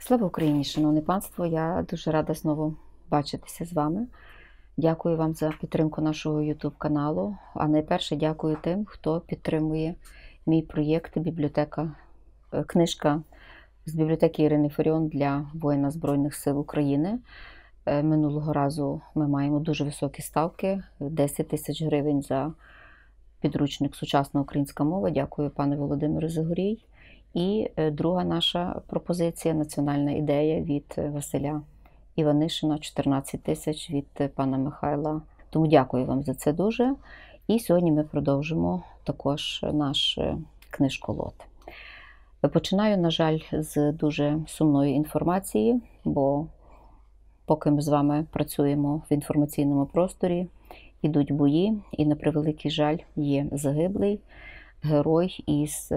Слава Україні, шановне панство! Я дуже рада знову бачитися з вами. Дякую вам за підтримку нашого YouTube каналу. А найперше дякую тим, хто підтримує мій проєкт книжка з бібліотеки Ірини Фаріон для воїна Збройних сил України. Минулого разу ми маємо дуже високі ставки, 10 тисяч гривень за підручник «Сучасна українська мова». Дякую пане Володимиру Загорій. І друга наша пропозиція – національна ідея від Василя Іванишина, 14 тисяч від пана Михайла. Тому дякую вам за це дуже. І сьогодні ми продовжимо також наш книжколот. Починаю, на жаль, з дуже сумної інформації, бо поки ми з вами працюємо в інформаційному просторі, ідуть бої, і, на превеликий жаль, є загиблий герой із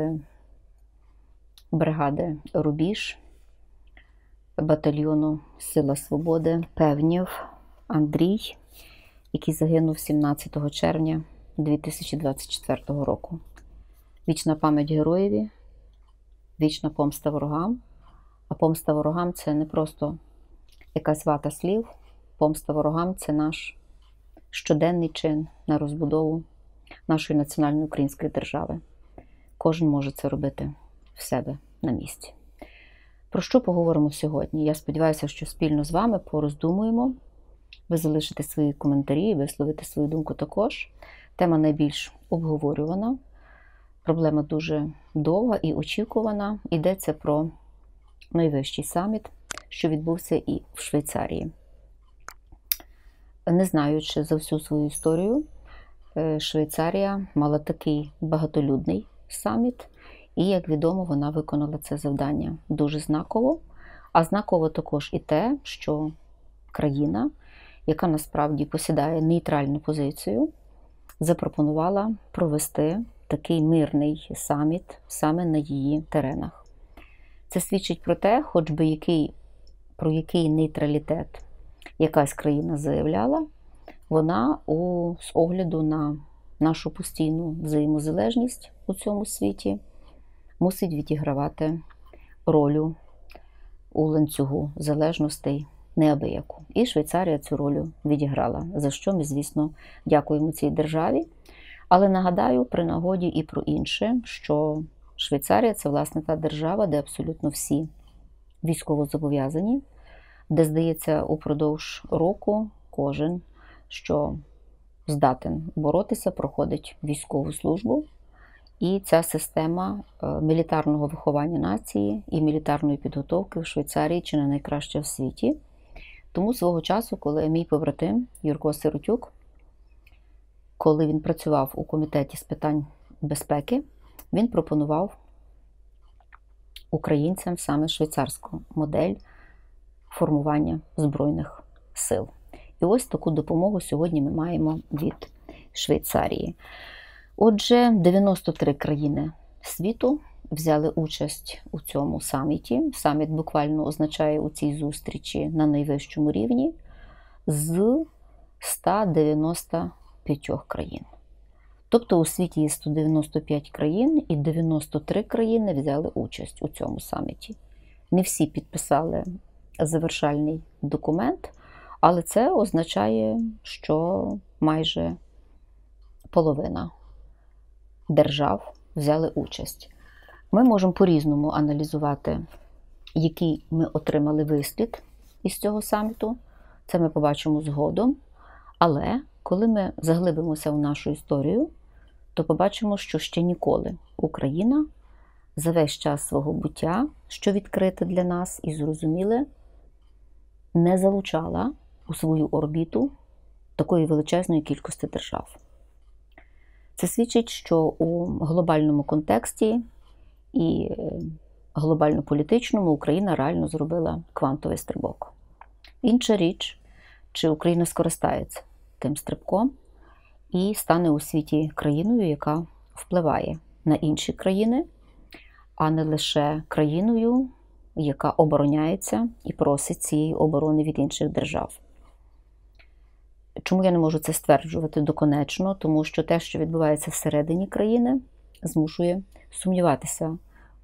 бригади «Рубіж», батальйону «Сила свободи» Певнів Андрій, який загинув 17 червня 2024 року. Вічна пам'ять героєві, вічна помста ворогам. А помста ворогам – це не просто якась вата слів. Помста ворогам – це наш щоденний чин на розбудову нашої національної української держави. Кожен може це робити в себе на місці. Про що поговоримо сьогодні? Я сподіваюся, що спільно з вами пороздумуємо. Ви залишите свої коментарі, висловите свою думку також. Тема найбільш обговорювана. Проблема дуже довга і очікувана. Йдеться про найвищий саміт, що відбувся і в Швейцарії. Не знаючи за всю свою історію, Швейцарія мала такий багатолюдний саміт. І, як відомо, вона виконала це завдання дуже знаково. А знаково також і те, що країна, яка насправді посідає нейтральну позицію, запропонувала провести такий мирний саміт саме на її теренах. Це свідчить про те, хоч би про який нейтралітет якась країна заявляла, вона з огляду на нашу постійну взаємозалежність у цьому світі мусить відігравати роль у ланцюгу залежностей неабияку. І Швейцарія цю роль відіграла, за що ми, звісно, дякуємо цій державі. Але нагадаю при нагоді і про інше, що Швейцарія – це, власне, та держава, де абсолютно всі військовозобов'язані, де, здається, упродовж року кожен, що здатен боротися, проходить військову службу. І ця система мілітарного виховання нації і мілітарної підготовки в Швейцарії чи не найкраща в світі. Тому свого часу, коли мій побратим Юрко Сиротюк, коли він працював у комітеті з питань безпеки, він пропонував українцям саме швейцарську модель формування Збройних сил. І ось таку допомогу сьогодні ми маємо від Швейцарії. Отже, 93 країни світу взяли участь у цьому саміті. Саміт буквально означає у цій зустрічі на найвищому рівні з 195 країн. Тобто у світі є 195 країн і 93 країни взяли участь у цьому саміті. Не всі підписали завершальний документ, але це означає, що майже половина держав взяли участь. Ми можемо по-різному аналізувати, який ми отримали вислід із цього саміту. Це ми побачимо згодом. Але коли ми заглибимося в нашу історію, то побачимо, що ще ніколи Україна за весь час свого буття, що відкрите для нас і зрозуміле, не залучала у свою орбіту такої величезної кількості держав. Це свідчить, що у глобальному контексті і глобально-політичному Україна реально зробила квантовий стрибок. Інша річ, чи Україна скористається тим стрибком і стане у світі країною, яка впливає на інші країни, а не лише країною, яка обороняється і просить цієї оборони від інших держав. Чому я не можу це стверджувати доконечно? Тому що те, що відбувається всередині країни, змушує сумніватися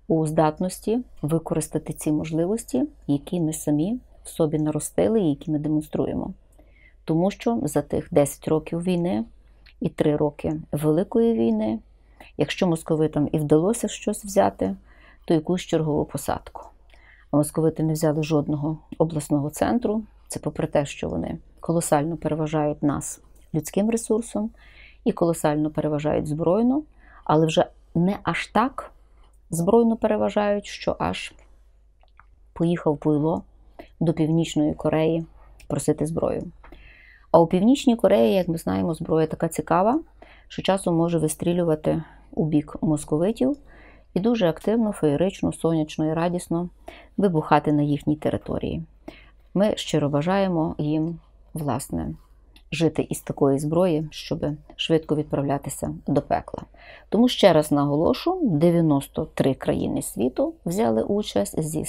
у здатності використати ці можливості, які ми самі в собі наростили і які ми демонструємо. Тому що за тих 10 років війни і 3 роки Великої війни, якщо московитам і вдалося щось взяти, то якусь чергову посадку. А московити не взяли жодного обласного центру. Це попри те, що вони колосально переважають нас людським ресурсом і колосально переважають збройно, але вже не аж так збройно переважають, що аж поїхав Пуйло до Північної Кореї просити зброю. А у Північній Кореї, як ми знаємо, зброя така цікава, що часом може вистрілювати у бік московитів і дуже активно, феєрично, сонячно і радісно вибухати на їхній території. Ми щиро бажаємо їм, власне, жити із такої зброї, щоб швидко відправлятися до пекла. Тому ще раз наголошу, 93 країни світу взяли участь зі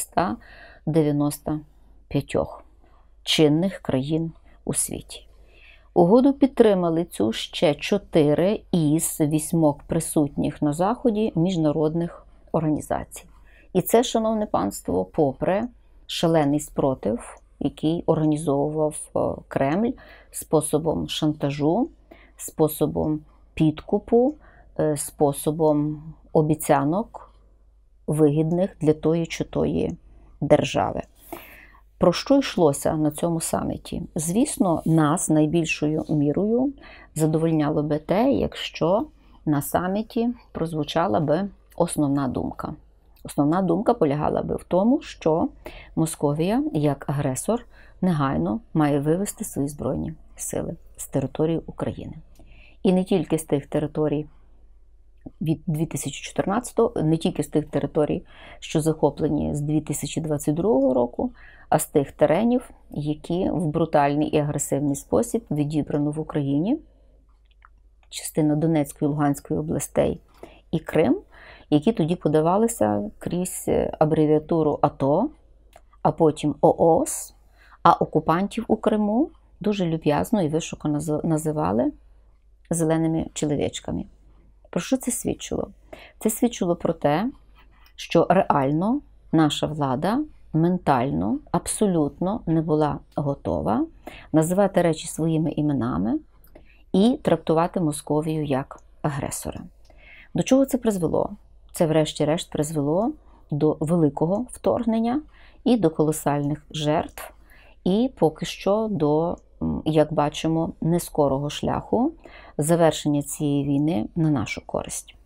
195 чинних країн у світі. Угоду підтримали цю ще 4 із 8 присутніх на Заході міжнародних організацій. І це, шановне панство, попри шалений спротив, який організовував Кремль способом шантажу, способом підкупу, способом обіцянок, вигідних для тої чи тої держави. Про що йшлося на цьому саміті? Звісно, нас найбільшою мірою задовольняло би те, якщо на саміті прозвучала би основна думка. Основна думка полягала би в тому, що Московія, як агресор, негайно має вивести свої збройні сили з території України. І не тільки з тих територій від 2014-го, не тільки з тих територій, що захоплені з 2022 року, а з тих теренів, які в брутальний і агресивний спосіб відібрано в Україні, частина Донецької і Луганської областей і Крим, які тоді подавалися крізь абревіатуру АТО, а потім ООС, а окупантів у Криму дуже люб'язно і вишукано називали зеленими чоловічками. Про що це свідчило? Це свідчило про те, що реально наша влада ментально абсолютно не була готова називати речі своїми іменами і трактувати Московію як агресора. До чого це призвело? Це врешті-решт призвело до великого вторгнення і до колосальних жертв, і поки що до, як бачимо, нескорого шляху завершення цієї війни на нашу користь.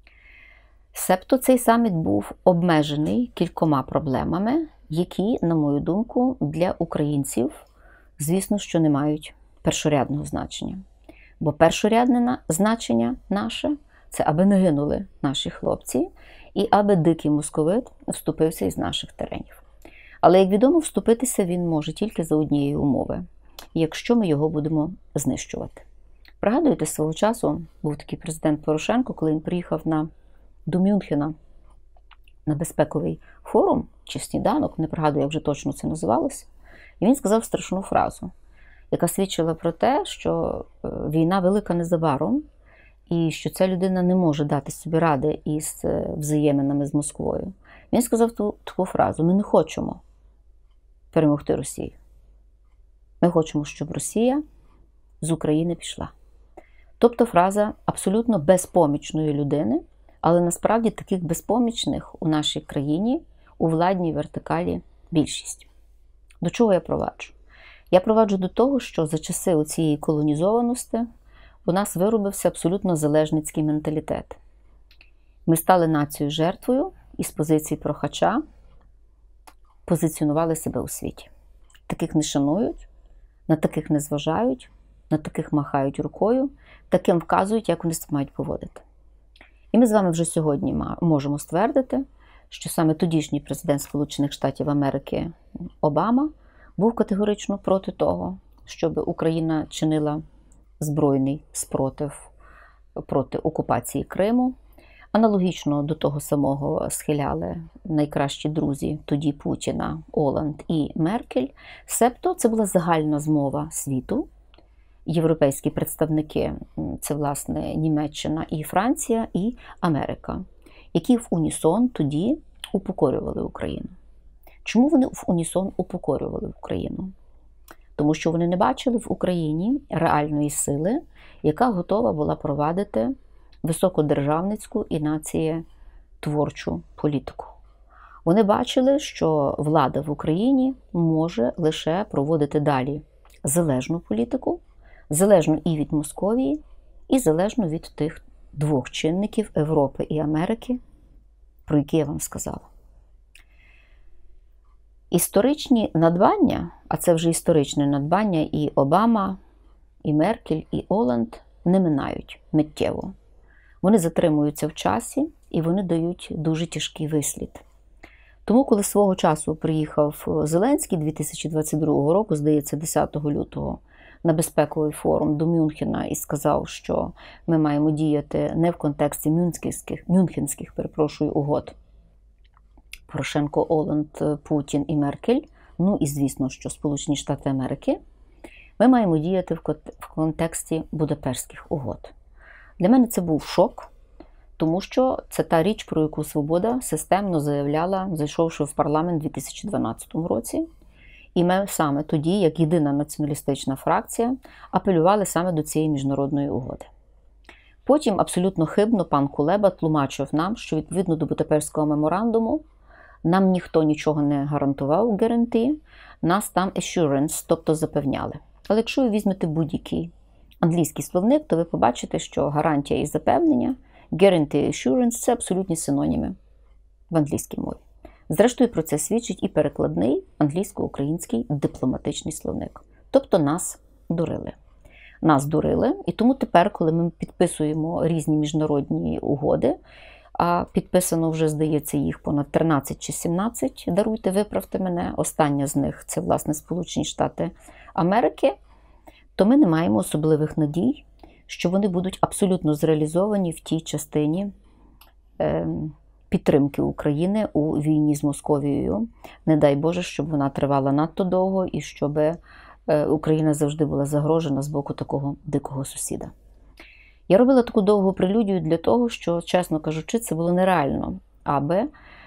Себто цей саміт був обмежений кількома проблемами, які, на мою думку, для українців, звісно, що не мають першорядного значення. Бо першорядне значення наше – це аби не гинули наші хлопці і аби дикий московит вступився із наших теренів. Але, як відомо, вступитися він може тільки за однієї умови, якщо ми його будемо знищувати. Пригадуєте, свого часу був такий президент Порошенко, коли він приїхав до Мюнхена на безпековий форум чи сніданок, не пригадую, як вже точно це називалося, і він сказав страшну фразу, яка свідчила про те, що війна велика незабаром, і що ця людина не може дати собі ради із взаєминами з Москвою. Він сказав таку фразу: ми не хочемо перемогти Росію. Ми хочемо, щоб Росія з України пішла. Тобто фраза абсолютно безпомічної людини, але насправді таких безпомічних у нашій країні, у владній вертикалі більшість. До чого я проваджу? Я проваджу до того, що за часи цієї колонізованості у нас виробився абсолютно залежницький менталітет. Ми стали нацією жертвою і з позиції прохача позиціонували себе у світі. Таких не шанують, на таких не зважають, на таких махають рукою, таким вказують, як вони себе мають поводити. І ми з вами вже сьогодні можемо ствердити, що саме тодішній президент Сполучених Штатів Америки Обама був категорично проти того, щоб Україна чинила збройний спротив проти окупації Криму. Аналогічно до того самого схиляли найкращі друзі тоді Путіна, Оланд і Меркель. Себто це була загальна змова світу. Європейські представники – це, власне, Німеччина і Франція, і Америка. які в унісон тоді упокорювали Україну. Чому вони в унісон упокорювали Україну? Тому що вони не бачили в Україні реальної сили, яка готова була провадити високодержавницьку і націєтворчу політику. Вони бачили, що влада в Україні може лише проводити далі залежну політику, залежну і від Московії, і залежну від тих двох чинників Європи і Америки, про які я вам сказала. Історичні надбання, а це вже історичне надбання і Обама, і Меркель, і Оланд не минають миттєво. Вони затримуються в часі і вони дають дуже тяжкий вислід. Тому, коли свого часу приїхав Зеленський 2022 року, здається, 10 лютого, на безпековий форум до Мюнхена і сказав, що ми маємо діяти не в контексті мюнхенських угод Порошенко, Оланд, Путін і Меркель, ну і звісно, що Сполучені Штати Америки, ми маємо діяти в контексті Будапештських угод. Для мене це був шок, тому що це та річ, про яку Свобода системно заявляла, зайшовши в парламент у 2012 році. І ми саме тоді, як єдина націоналістична фракція, апелювали саме до цієї міжнародної угоди. Потім абсолютно хибно пан Кулеба тлумачив нам, що відповідно до Будапештського меморандуму нам ніхто нічого не гарантував, guarantee, нас там assurance, тобто запевняли. Але якщо ви візьмете будь-який англійський словник, то ви побачите, що гарантія і запевнення, guarantee, assurance – це абсолютні синоніми в англійській мові. Зрештою, про це свідчить і перекладний англійсько-український дипломатичний словник. Тобто нас дурили. Нас дурили, і тому тепер, коли ми підписуємо різні міжнародні угоди, а підписано вже, здається, їх понад 13 чи 17, даруйте, виправте мене, остання з них – це, власне, Сполучені Штати Америки, то ми не маємо особливих надій, що вони будуть абсолютно зреалізовані в тій частині підтримки України у війні з Московією. Не дай Боже, щоб вона тривала надто довго і щоб Україна завжди була загрожена з боку такого дикого сусіда. Я робила таку довгу прелюдію для того, що, чесно кажучи, це було нереально, аби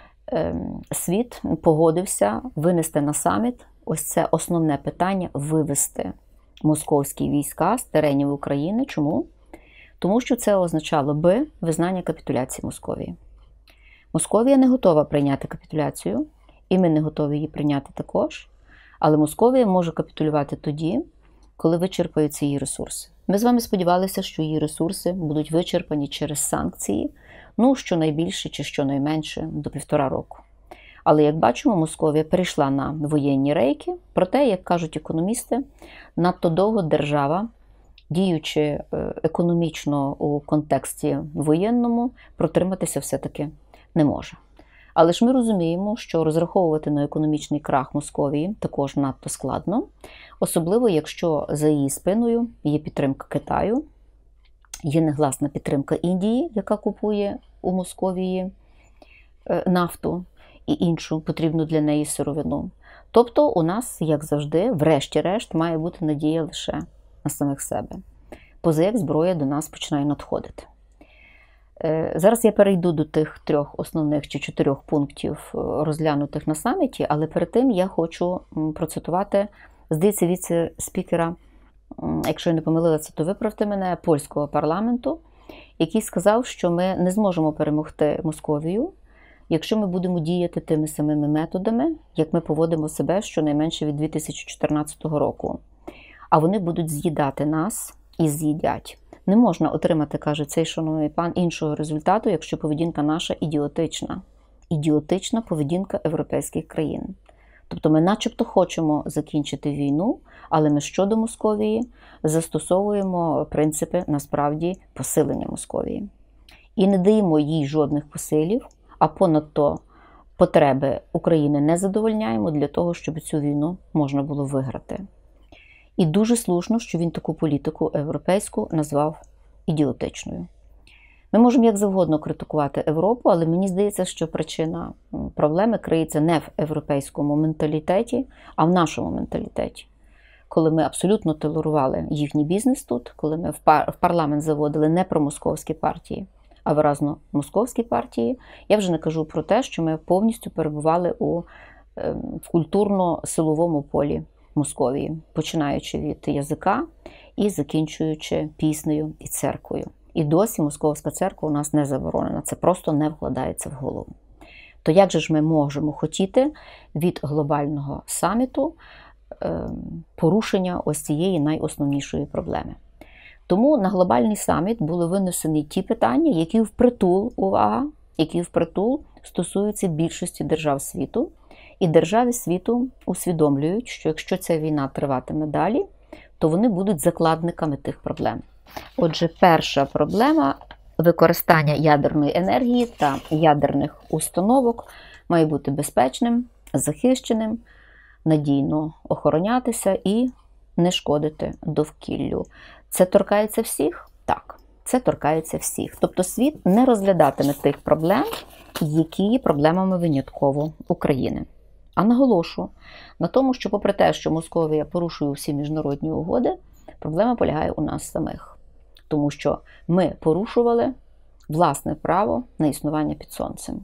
світ погодився винести на саміт ось це основне питання – вивести московські війська з теренів України. Чому? Тому що це означало би визнання капітуляції Московії. Московія не готова прийняти капітуляцію, і ми не готові її прийняти також, але Московія може капітулювати тоді, коли вичерпаються її ресурси. Ми з вами сподівалися, що її ресурси будуть вичерпані через санкції, ну, щонайбільше чи щонайменше до 1,5 року. Але, як бачимо, Московія перейшла на воєнні рейки, проте, як кажуть економісти, надто довго держава, діючи економічно у контексті воєнному, протриматися все-таки не може. Але ж ми розуміємо, що розраховувати на економічний крах Московії також надто складно, особливо якщо за її спиною є підтримка Китаю, є негласна підтримка Індії, яка купує у Московії нафту і іншу потрібну для неї сировину. Тобто у нас, як завжди, врешті-решт, має бути надія лише на самих себе. Поза як зброя до нас починає надходити. Зараз я перейду до тих 3 основних чи 4 пунктів, розглянутих на саміті, але перед тим я хочу процитувати, здається, віце-спікера, якщо я не помилилася, то виправте мене, польського парламенту, який сказав, що ми не зможемо перемогти Московію, якщо ми будемо діяти тими самими методами, як ми поводимо себе щонайменше від 2014 року. А вони будуть з'їдати нас і з'їдять. Не можна отримати, каже цей шановний пан, іншого результату, якщо поведінка наша ідіотична. Ідіотична поведінка європейських країн. Тобто ми начебто хочемо закінчити війну, але ми щодо Московії застосовуємо принципи, насправді, посилення Московії. І не даємо їй жодних посилів, а понад то потреби України не задовольняємо для того, щоб цю війну можна було виграти. І дуже слушно, що він таку політику європейську назвав ідіотичною. Ми можемо як завгодно критикувати Європу, але мені здається, що причина проблеми криється не в європейському менталітеті, а в нашому менталітеті. Коли ми абсолютно толерували їхній бізнес тут, коли ми в парламент заводили не промосковські партії, а виразно московській партії. Я вже не кажу про те, що ми повністю перебували в культурно-силовому полі Московії, починаючи від язика і закінчуючи піснею і церквою. І досі Московська церква у нас не заборонена, це просто не вкладається в голову. То як же ж ми можемо хотіти від глобального саміту порушення ось цієї найосновнішої проблеми? Тому на глобальний саміт були винесені ті питання, які впритул, увага, які впритул стосуються більшості держав світу. І держави світу усвідомлюють, що якщо ця війна триватиме далі, то вони будуть закладниками тих проблем. Отже, перша проблема – використання ядерної енергії та ядерних установок має бути безпечним, захищеним, надійно охоронятися і не шкодити довкіллю. Це торкається всіх? Так, це торкається всіх. Тобто світ не розглядатиме тих проблем, які є проблемами винятково України. А наголошу на тому, що попри те, що Московія порушує всі міжнародні угоди, проблема полягає у нас самих. Тому що ми порушували власне право на існування під сонцем.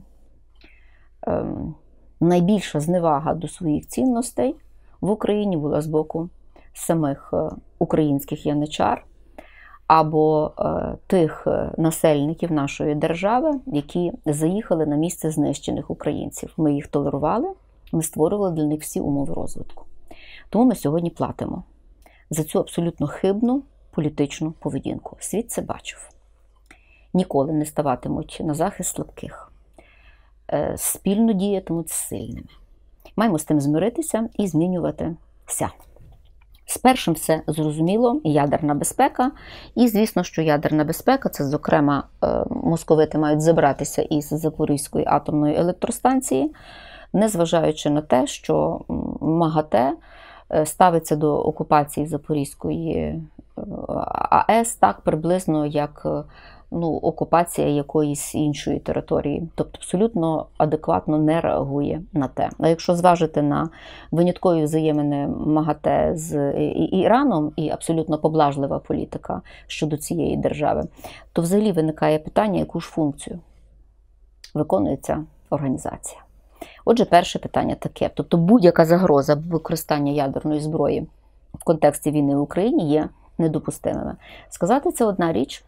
Найбільша зневага до своїх цінностей в Україні була з боку самих українських яничар або тих насельників нашої держави, які заїхали на місце знищених українців. Ми їх толерували, ми створювали для них всі умови розвитку. Тому ми сьогодні платимо за цю абсолютно хибну політичну поведінку. Світ це бачив. Ніколи не ставатимуть на захист слабких. Спільно діятимуть з сильними. Маємо з тим змиритися і змінюватися. З першим все зрозуміло – ядерна безпека. І, звісно, що ядерна безпека – це, зокрема, московити мають забратися із Запорізької атомної електростанції, незважаючи на те, що МАГАТЕ ставиться до окупації Запорізької АЕС так приблизно, як окупація якоїсь іншої території. Тобто абсолютно адекватно не реагує на те. А якщо зважити на виняткові взаємини МАГАТЕ з Іраном і абсолютно поблажлива політика щодо цієї держави, то взагалі виникає питання, яку ж функцію виконує ця організація. Отже, перше питання таке. Тобто будь-яка загроза використання ядерної зброї в контексті війни в Україні є недопустимими. Сказати це одна річ,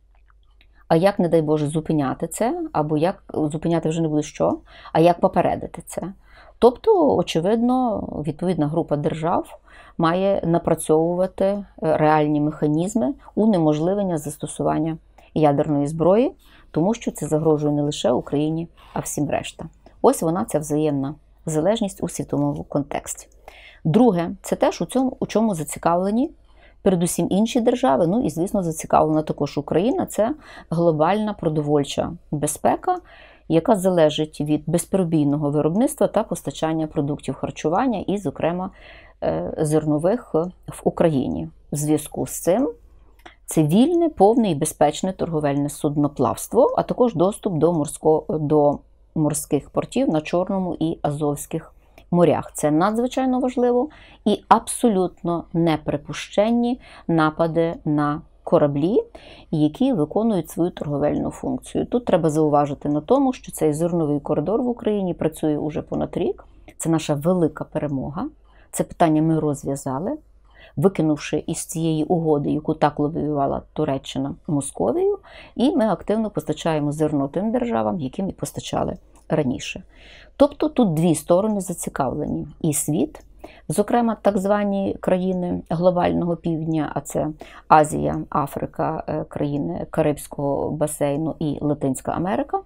а як, не дай Боже, зупиняти це, або як зупиняти вже не буде що, а як попередити це. Тобто, очевидно, відповідна група держав має напрацьовувати реальні механізми унеможливлення застосування ядерної зброї, тому що це загрожує не лише Україні, а всім решта. Ось вона, ця взаємна залежність у світовому контексті. Друге, це теж у чому зацікавлені передусім інші держави, і, звісно, зацікавлена також Україна, це глобальна продовольча безпека, яка залежить від безперебійного виробництва та постачання продуктів харчування і, зокрема, зернових в Україні. В зв'язку з цим це вільне, повне і безпечне торговельне судноплавство, а також доступ до морських портів на Чорному і Азовських морях. Це надзвичайно важливо і абсолютно неприпущенні напади на кораблі, які виконують свою торговельну функцію. Тут треба зауважити на тому, що цей зерновий коридор в Україні працює уже понад рік. Це наша велика перемога. Це питання ми розв'язали, викинувши із цієї угоди, яку так лобіювала Туреччина, Московію, і ми активно постачаємо зерно тим державам, яким і постачали раніше. Тобто тут дві сторони зацікавлені. І світ, зокрема так звані країни глобального півдня, а це Азія, Африка, країни Карибського басейну і Латинська Америка.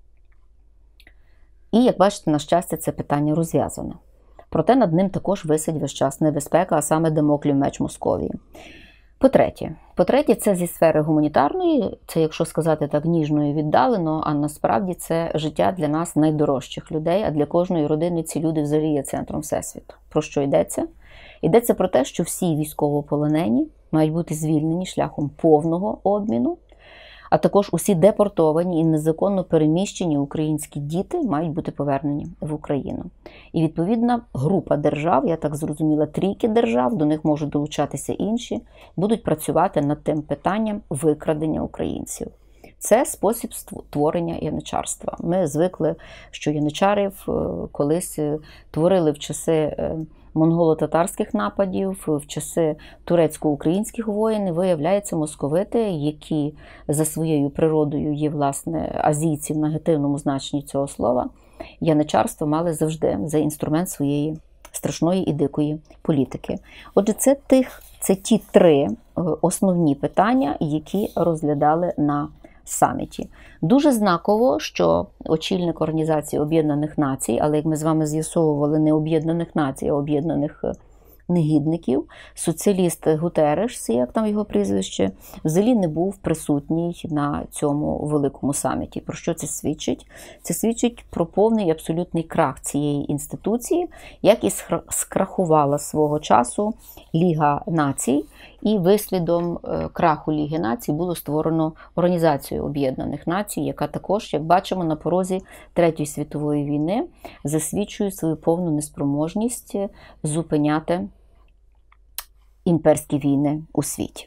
І, як бачите, на щастя, це питання розв'язане. Проте над ним також висить весь час небезпека, а саме дамоклів меч Московії. По-третє, це зі сфери гуманітарної, це, якщо сказати так ніжно і віддалено, а насправді це життя для нас найдорожчих людей, а для кожної родини ці люди взагалі є центром Всесвіту. Про що йдеться? Йдеться про те, що всі військовополонені мають бути звільнені шляхом повного обміну, а також усі депортовані і незаконно переміщені українські діти мають бути повернені в Україну. І відповідна група держав, я так зрозуміла, трійки держав, до них можуть долучатися інші, будуть працювати над тим питанням викрадення українців. Це спосіб творення яничарства. Ми звикли, що яничарів колись творили в часи монголо-татарських нападів, в часи турецько-українських воєн. Виявляється, московити, які за своєю природою є, власне, азійці в негативному значенні цього слова, яничарство мали завжди за інструмент своєї страшної і дикої політики. Отже, це ті три основні питання, які розглядали на саміті. Дуже знаково, що очільник Організації Об'єднаних Націй, але як ми з вами з'ясовували, не Об'єднаних Націй, а Об'єднаних негідників, соціаліст Гутереш, як там його прізвище, взагалі не був присутній на цьому великому саміті. Про що це свідчить? Це свідчить про повний абсолютний крах цієї інституції, як і скрахувала свого часу Ліга Націй, і вислідом краху Ліги Націй було створено Організацію Об'єднаних Націй, яка також, як бачимо, на порозі Третьої світової війни засвідчує свою повну неспроможність зупиняти імперські війни у світі.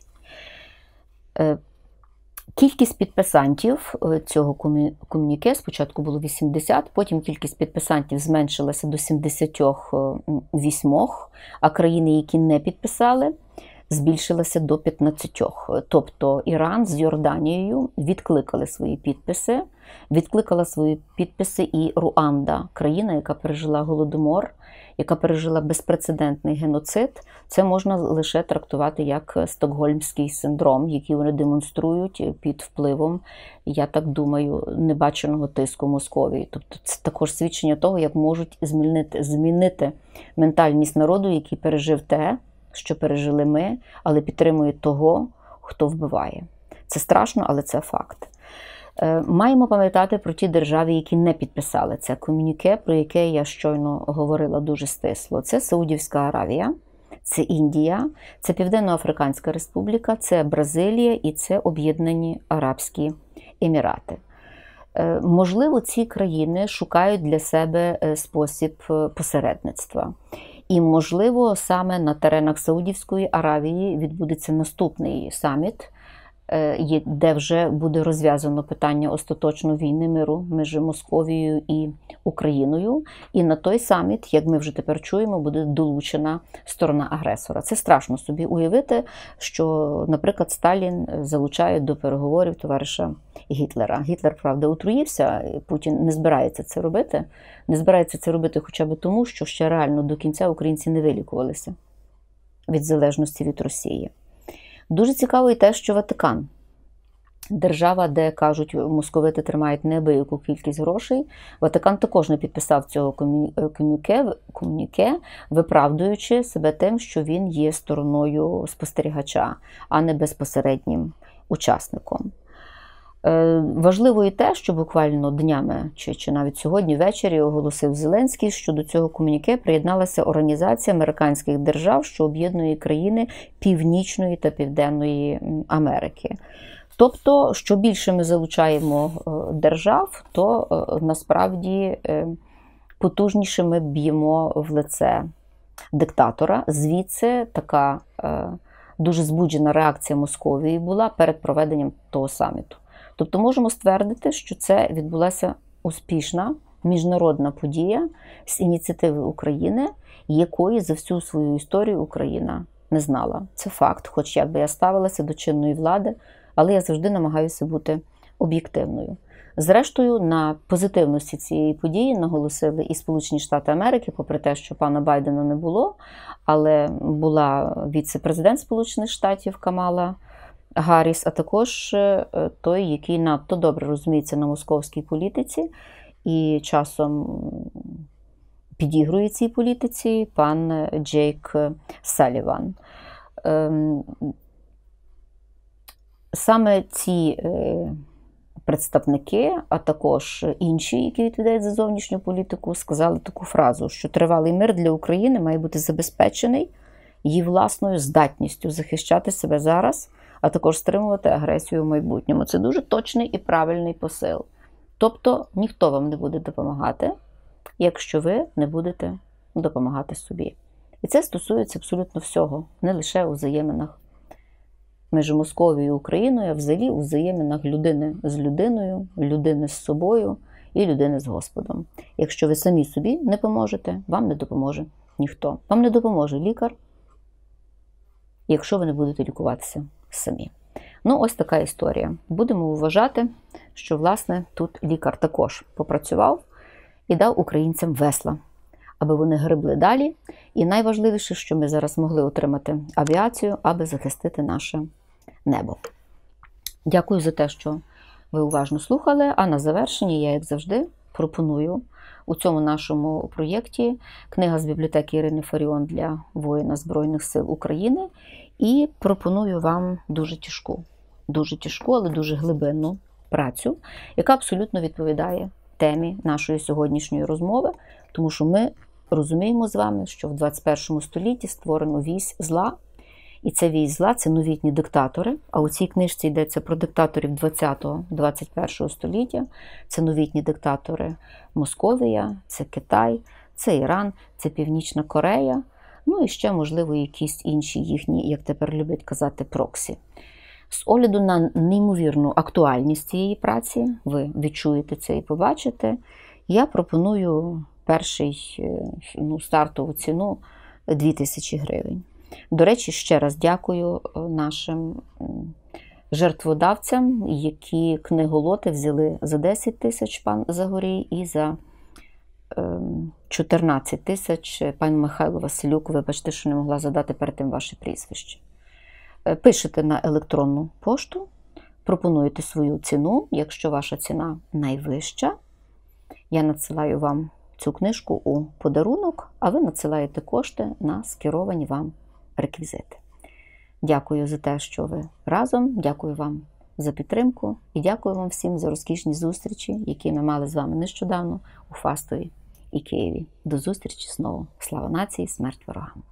Кількість підписантів цього комюніке спочатку було 80, потім кількість підписантів зменшилася до 78, а країни, які не підписали, збільшилася до 15. Тобто Іран з Йорданією відкликала свої підписи і Руанда, країна, яка пережила Голодомор, яка пережила безпрецедентний геноцид. Це можна лише трактувати як стокгольмський синдром, який вони демонструють під впливом, я так думаю, небаченого тиску Московії. Тобто це також свідчення того, як можуть змінити ментальність народу, який пережив те, що пережили ми, але підтримує того, хто вбиває. Це страшно, але це факт. Маємо пам'ятати про ті держави, які не підписали це комюніке, про яке я щойно говорила дуже стисло. Це Саудівська Аравія, це Індія, це Південно-Африканська Республіка, це Бразилія і це Об'єднані Арабські Емірати. Можливо, ці країни шукають для себе спосіб посередництва. І, можливо, саме на теренах Саудівської Аравії відбудеться наступний саміт, де вже буде розв'язано питання остаточно війни миру між Московією і Україною. І на той саміт, як ми вже тепер чуємо, буде долучена сторона агресора. Це страшно собі уявити, що, наприклад, Сталін залучає до переговорів товариша Гітлера. Гітлер, правда, отруївся, Путін не збирається це робити. Не збирається це робити хоча б тому, що ще реально до кінця українці не вилікувалися від залежності від Росії. Дуже цікаво і те, що Ватикан, держава, де, кажуть, московити тримають неабияку кількість грошей, Ватикан також не підписав цього комюніке, виправдуючи себе тим, що він є стороною спостерігача, а не безпосереднім учасником. Важливо і те, що буквально днями, чи навіть сьогодні ввечері оголосив Зеленський, що до цього комюніке приєдналася Організація американських держав, що об'єднує країни Північної та Південної Америки. Тобто, що більше ми залучаємо держав, то насправді потужніше ми б'ємо в лице диктатора. Звідси така дуже збуджена реакція Московії була перед проведенням того саміту. Тобто можемо ствердити, що це відбулася успішна міжнародна подія з ініціативи України, якої за всю свою історію Україна не знала. Це факт, хоч як би я ставилася до чинної влади, але я завжди намагаюся бути об'єктивною. Зрештою, на позитивності цієї події наголосили і Сполучені Штати Америки, попри те, що пана Байдена не було, але була віце-президент Сполучених Штатів Камала Гарріс, а також той, який надто добре розуміється на московській політиці і часом підігрує цій політиці, пан Джейк Салліван. Саме ці представники, а також інші, які відповідають за зовнішню політику, сказали таку фразу, що тривалий мир для України має бути забезпечений її власною здатністю захищати себе зараз, а також стримувати агресію в майбутньому. Це дуже точний і правильний посил. Тобто ніхто вам не буде допомагати, якщо ви не будете допомагати собі. І це стосується абсолютно всього, не лише у взаєминах між Московією і Україною, а взагалі у взаєминах людини з людиною, людини з собою і людини з Господом. Якщо ви самі собі не поможете, вам не допоможе ніхто. Вам не допоможе лікар, якщо ви не будете лікуватися самі. Ну, ось така історія. Будемо вважати, що, власне, тут лікар також попрацював і дав українцям весла, аби вони гребли далі. І найважливіше, що ми зараз могли отримати авіацію, аби захистити наше небо. Дякую за те, що ви уважно слухали, а на завершення я, як завжди, пропоную у цьому нашому проєкті книга з бібліотеки Ірини Фаріон для воїна Збройних сил України. І пропоную вам дуже тяжку, але дуже глибинну працю, яка абсолютно відповідає темі нашої сьогоднішньої розмови, тому що ми розуміємо з вами, що в 21 столітті створено вісь зла, і ця вісь зла – це новітні диктатори, а у цій книжці йдеться про диктаторів 20-21 століття. Це новітні диктатори Московія, це Китай, це Іран, це Північна Корея, ну і ще, можливо, якісь інші їхні, як тепер люблять казати, проксі. З огляду на неймовірну актуальність цієї праці, ви відчуєте це і побачите, я пропоную стартову ціну 2000 гривень. До речі, ще раз дякую нашим жертводавцям, які книголоти взяли за 10 тисяч, пан Загорій, і за 14 тисяч пан Михайло Василюк. Вибачте, що не могла задати перед тим ваше прізвище. Пишете на електронну пошту, пропонуєте свою ціну. Якщо ваша ціна найвища, я надсилаю вам цю книжку у подарунок, а ви надсилаєте кошти на скеровані вам реквізити. Дякую за те, що ви разом, дякую вам за підтримку і дякую вам всім за розкішні зустрічі, які ми мали з вами нещодавно у Фастові і Києві. До зустрічі знову. Слава нації, смерть ворогам!